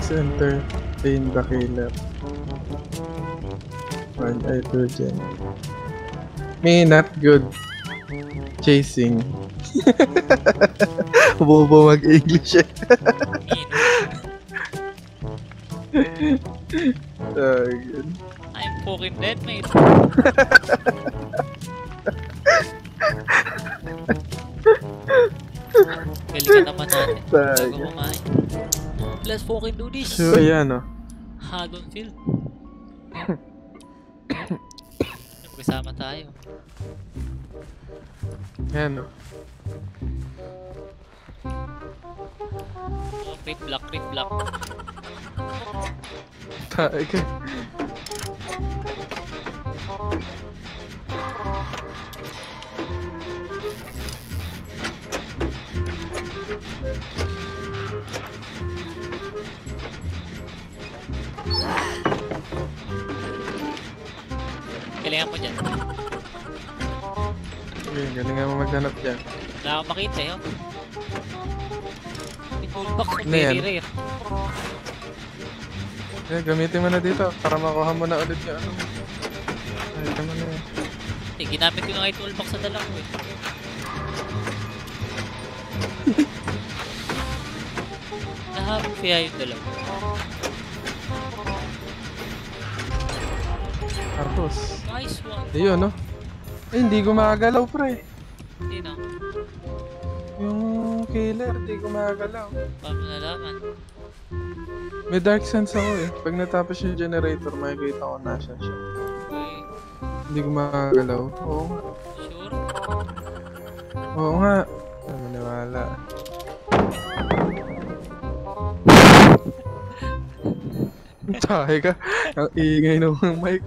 Please entertain the killer. One hydrogen. Me not good. Chasing. Bobo mag-English eh. I'm fucking dead, mate. Galing ka naman natin. Bago kumain. Let's fucking do this. So, ayan o. Haddonfield. Kasama tayo. Ayan o. Oh, crit block, crit block. Tayo ka. Galingan mo dyan. Okay, galingan mo maghanap dyan. Wala akong makita yun. May toolbox mo, Ano yan? very rare. Okay, gamitin mo na dito para makuha mo na ulit yung ano. Ay, tama na yan. Eh, ginamit ko na nga yung toolbox sa dala ko eh. Nahabol kaya yung dala ko. Tapos. Nice one. Ayun, no? Eh, hindi gumagalaw, pre. Hindi na. Yung killer, hindi gumagalaw. Paano nalaman? May dark sense ako eh. Pag natapos yung generator, makikita ko nasa siya. Okay. Hindi gumagalaw. Oo nga. Sure? Oo nga. Ay, maniwala. Tahe ka. Ang ingay ng mic.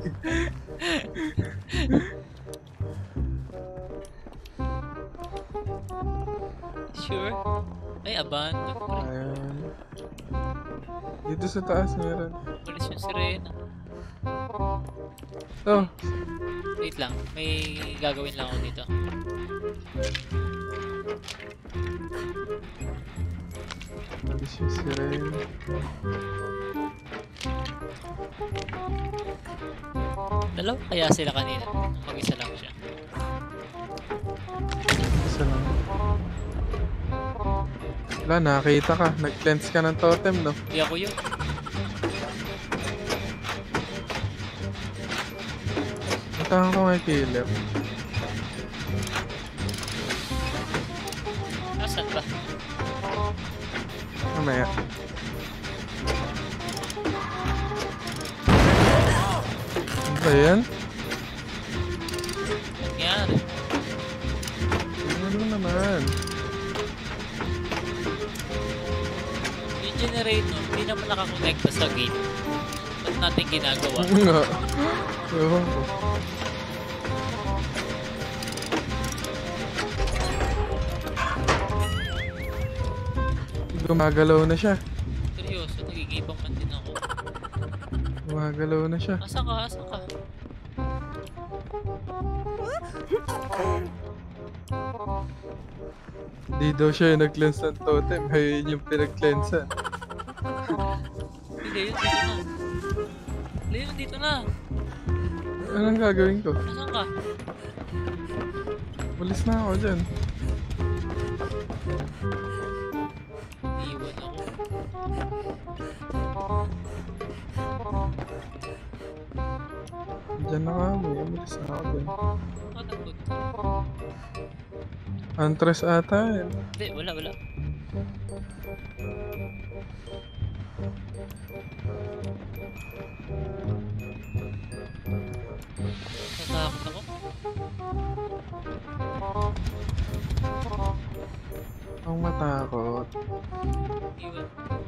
Sure? Ay, abandon ko rin. Ayan. Dito sa taas meron. Walis yung sirena. Oh, Wait lang, may gagawin lang ako dito. alis yung sirene. Dalawa kaya sila kanina. Mag-isa lang siya. Isa lang. Wala, nakakita ka. Nag-cleanse ka ng totem, no? Hindi ako yun. Puntahan ko nga yung killer. Nasaan ba? Mamaya. Ano ba yan? Nangyari. Ano naman? Yung generator, hindi naman nakakonekta sa gate. Ba't natin ginagawa? Oo nga. Ewan ko. Gumagalaw na siya. Seryoso, nagigibang man din ako. Gumagalaw na siya. Asan ka? Asan ka? Hindi daw siya yung nag-cleanse ng totem. Ayun yung pinag-cleansean. Hindi, yun dito na. Hindi, yun dito na. Anong gagawin ko? Asan ka? Walis na ako dyan. Iwan ako. Diyan na kami. Walis na ako dyan. Matagod. Antras ata yan. Hindi, wala, wala. Natakot ako. Ang matakot. Iwan.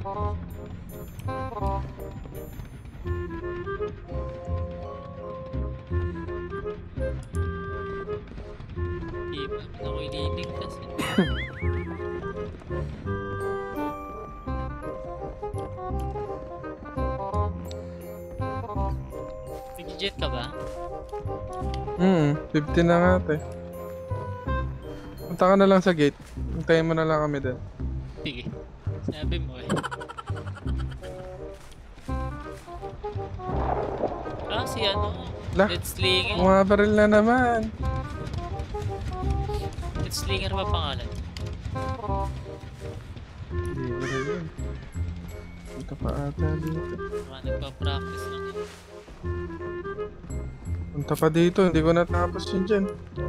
Iwan ako ililigtas. Nag-jet ka ba? 50 na nga ate. Punta ka na lang sa gate. Hintayin mo na lang kami din. Sige. Sabi mo eh. Si ano? Lah, Dead Slinger. bumabaril na naman. Dead Slinger ba pangalan? Hindi baril yun. Punta pa ata dito. Mga nagpa-practice lang yun. Punta pa dito, hindi ko natapos yun dyan.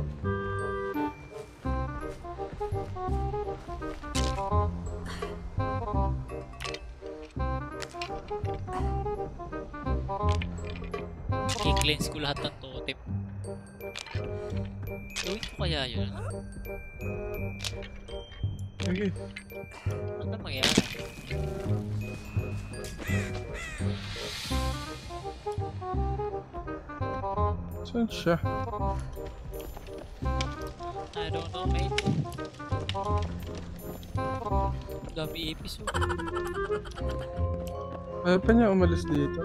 I-cleanse ko lahat ng totem. Gawin ko kaya yun? Sige. Ano na mangyari? Saan siya? I don't know, mate. Dami episode. Ayaw pa niya umalis dito.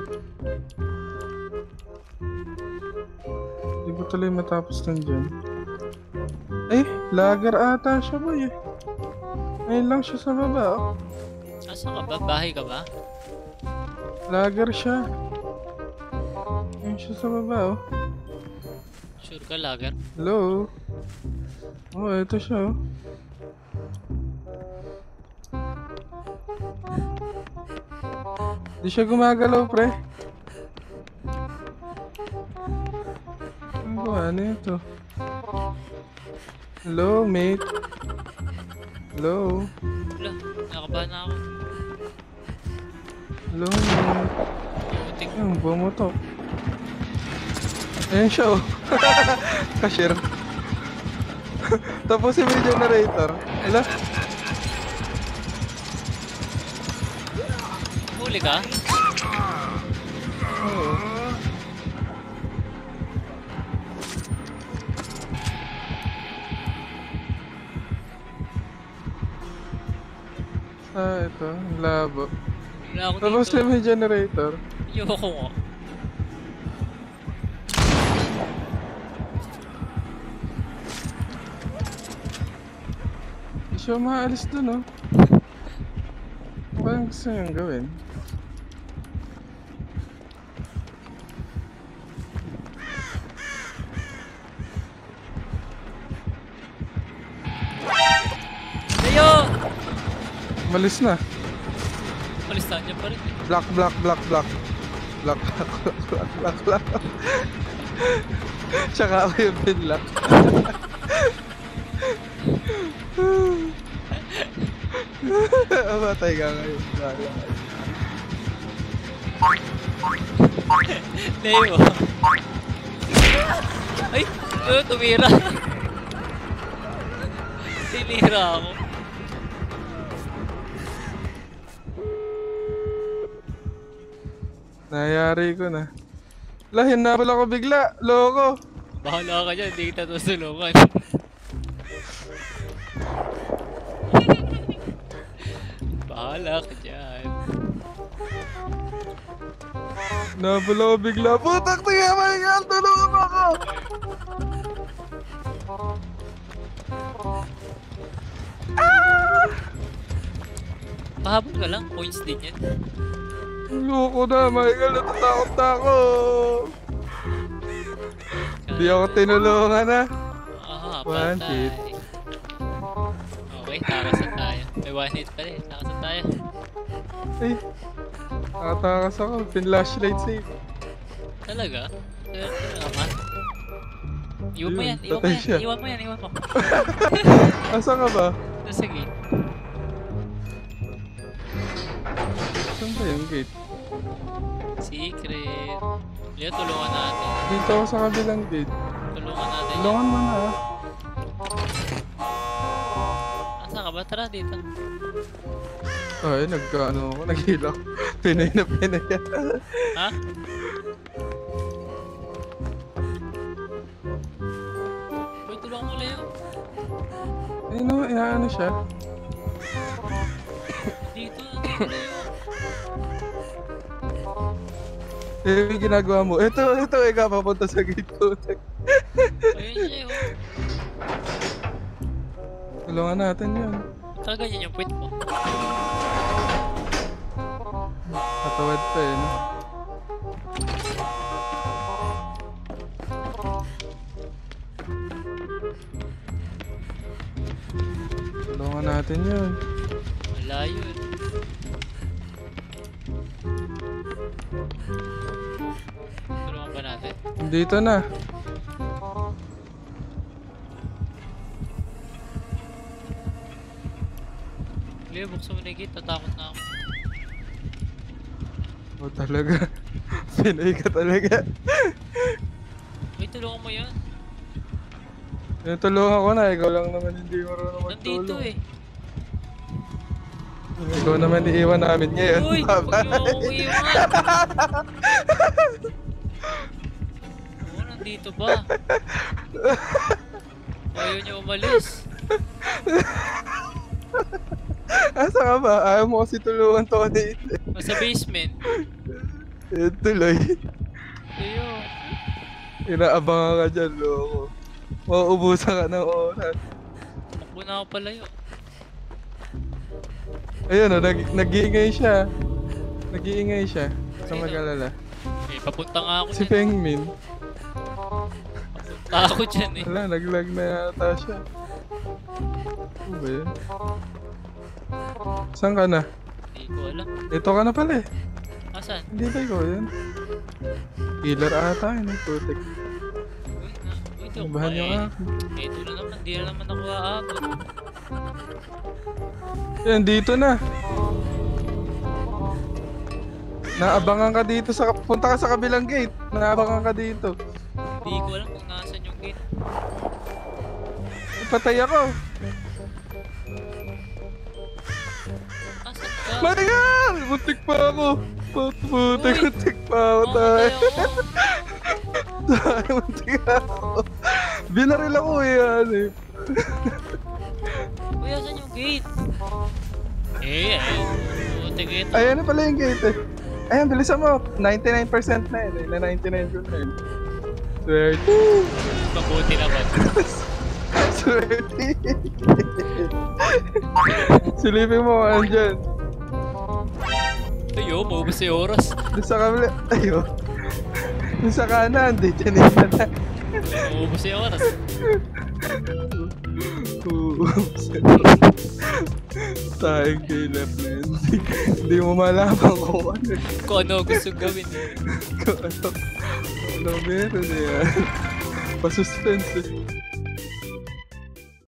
Hindi ko tuloy matapos nun dyan. Eh, lager ata siya boy eh. Ngayon lang siya sa baba oh. Asa ka ba? Bahay ka ba? Lager siya. Ngayon siya sa baba oh. Sure ka, lager? Hello? Oh, ito siya oh. Di siya gumagalaw pre. Ano ito? Hello, mate? Hello? Wala, nakabahan na ako. Hello, mate? Putik. Ayun, bumutok. Ayan siya, oh. Cashier. Tapusin mo yung generator. Hala? Huli ka? Oo. Ito. Ang labo. Wala ako Tapusin dito. mo yung generator. Ayoko nga. Hindi siya maalis dun, oh. Parang gusto niyang gawin. Ayo! Malis na. Palistahan niya pa rin. Black, black, black, black. Black, black, black, black, black, black. Tsaka ako yung pinlock. Amatay ka ngayon. Leo. Ay! Tumira. Tinira ako. Nayari ko na. Lahin na pala ko bigla. Loko. Bahala ka dyan, hindi kita tutulungan. Bahala ka dyan. Nabula ko bigla. Putak tiga Mychal! Tulungan mo ako! Pahabol ka lang, points din yan. Loko na Mychal. Natatakot na ako. Hindi ako tinulungan na. Aha, One patay. hit. Okay, takasan tayo. May one hit pa rin, takasan tayo. Ay. Nakatakas ako. Pin-flashlight save. Talaga? Talaga naman. Iwan mo Ayun, yan, iwan mo patay yan, siya. iwan mo yan, iwan mo. Asa ka ba? Nasa gate. Saan ba yung gate? Secret. Leo, tulungan natin. Dito ako sa kabilang gate. Tulungan natin yan. Tulungan mo na ah. Asa ka ba? Tara dito. Ay, nagkaano ako. Naghilak. Pinay na pinay. Ha? Uy, tulungan mo Leo. Ayun o, inaano siya. Dito, dito Leo. Eh, may ginagawa mo. Ito, ikaw papunta sa gate ko. Ayun siya oh. Tulungan natin yun. Kaganyan yung puwit mo. Katawad pa eh, no? natin yun. Malayo eh. Tulungan ba natin? Dito na. Leo, buksan mo na yung gate. Tatakot na ako. Oh, talaga. Pinoy ka talaga. Uy, tulungan mo yan. Tulungan ko na. Ikaw lang naman hindi marunong Nandito magtulong. eh. Ikaw naman iiwan namin ngayon. Uy, huwag niyo ako iwan. Oo, nandito ba? Ayaw niyo umalis. Asa ka ba? Ayaw mo kasi tulungan to dito. Sa basement. Tuloy. Ayun. Inaabangan ka dyan, loko. Mauubusan ka ng oras. Takbo na ako palayo. Ayun o, nag-iingay siya. Nag-iingay siya. Sa mag-alala. Eh, papunta nga ako Si dyan. Pengmin. Papunta ako dyan eh. Wala, naglag na yata siya. Ano ba yun? Saan ka na? Hindi ko alam. Ito ka na pala eh. Asan? Hindi ba ikaw yun? Killer ata yun eh, putik. Uy, ito ko Ibahan niyo ka. Ito na naman, di na naman ako aabot. Yan, dito na. Naabangan ka dito sa... Punta ka sa kabilang gate. Naabangan ka dito. Hindi ko alam kung nasan yung gate. Patay ako. Asan ka? Marigal! Muntik pa ako. Muntik pa ako tayo. Tayo, muntik ako. Binaril ako eh, ano eh. Uy, asan yung gate? Buti gate. Ayan na pala yung gate eh. Ayan, bilisan mo. 99% na yun eh. Na 99 ko na yun. Swerte. Mabuti naman. Swerte. Silipin mo ka dyan. Ayo, maubos yung oras. Doon sa kabila. Ayo. Doon sa kanan. Dito na. Maubos yung oras. Tayong killer na yun. Hindi mo malaman kung ano. Kung ano gusto gawin eh. Kung ano. Ano meron yan. Pa-suspense eh.